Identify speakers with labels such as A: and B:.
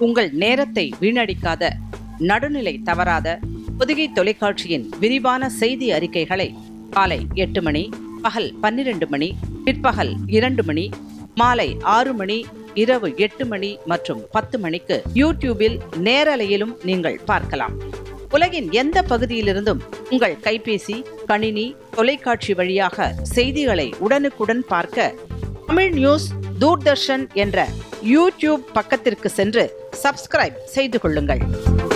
A: உங்கள் நேரத்தை வீணடிக்காத, நடுநிலை தவறாத பொதிகை தொலைக்காட்சியின் விரிவான செய்தி அறிக்கைகளை காலை 8 மணி, பகல் 12 மணி, பிற்பகல் 2 மணி, மாலை 6 மணி, இரவு 8 மணி மற்றும் 10 மணிக்கு யூடியூபில் நேரலையிலும் நீங்கள் பார்க்கலாம். உலகின் எந்த பகுதியிலிருந்தும் உங்கள் கைபேசி, கணினி, தொலைக்காட்சி வழியாக செய்திகளை உடனுக்குடன் பார்க்க தமிழ் நியூஸ் தூர்தர்ஷன் என்ற யூடியூப் பக்கத்திற்கு சென்று சப்ஸ்கிரைப் செய்து கொள்ளுங்கள்.